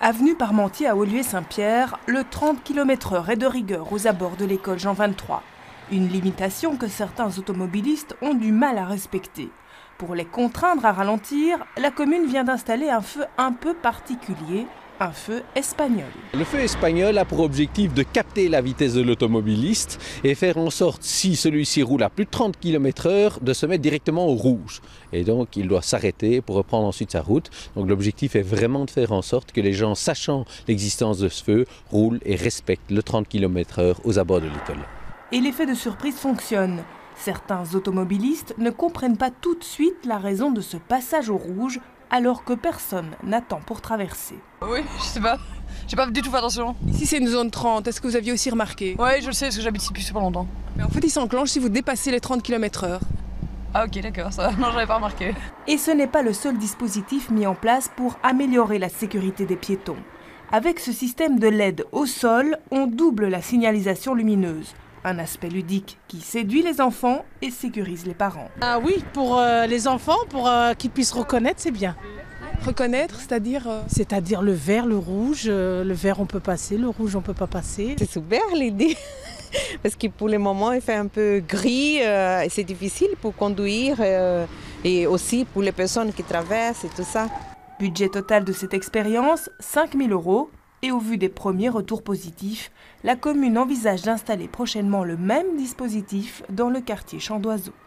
Avenue Parmentier à Ollier-Saint-Pierre, le 30 km/h est de rigueur aux abords de l'école Jean 23. Une limitation que certains automobilistes ont du mal à respecter. Pour les contraindre à ralentir, la commune vient d'installer un feu un peu particulier, un feu espagnol. Le feu espagnol a pour objectif de capter la vitesse de l'automobiliste et faire en sorte, si celui-ci roule à plus de 30 km/h, de se mettre directement au rouge. Et donc il doit s'arrêter pour reprendre ensuite sa route. Donc l'objectif est vraiment de faire en sorte que les gens, sachant l'existence de ce feu, roulent et respectent le 30 km/h aux abords de l'école. Et l'effet de surprise fonctionne. Certains automobilistes ne comprennent pas tout de suite la raison de ce passage au rouge, alors que personne n'attend pour traverser. Oui, je sais pas. J'ai pas du tout fait attention. Ici c'est une zone 30, est-ce que vous aviez aussi remarqué? Oui, je le sais parce que j'habite ici depuis super longtemps. Mais en fait il s'enclenche si vous dépassez les 30 km/h. Ah ok, d'accord, ça. Non, j'avais pas remarqué. Et ce n'est pas le seul dispositif mis en place pour améliorer la sécurité des piétons. Avec ce système de LED au sol, on double la signalisation lumineuse. Un aspect ludique qui séduit les enfants et sécurise les parents. Ah oui, pour les enfants, pour qu'ils puissent reconnaître, c'est bien. Reconnaître, c'est-à-dire C'est-à-dire le vert, le rouge. Le vert, on peut passer, le rouge, on peut pas passer. C'est super l'idée, parce que pour le moment, il fait un peu gris et c'est difficile pour conduire et aussi pour les personnes qui traversent et tout ça. Budget total de cette expérience, 5 000 €. Et au vu des premiers retours positifs, la commune envisage d'installer prochainement le même dispositif dans le quartier Champ d'Oiseau.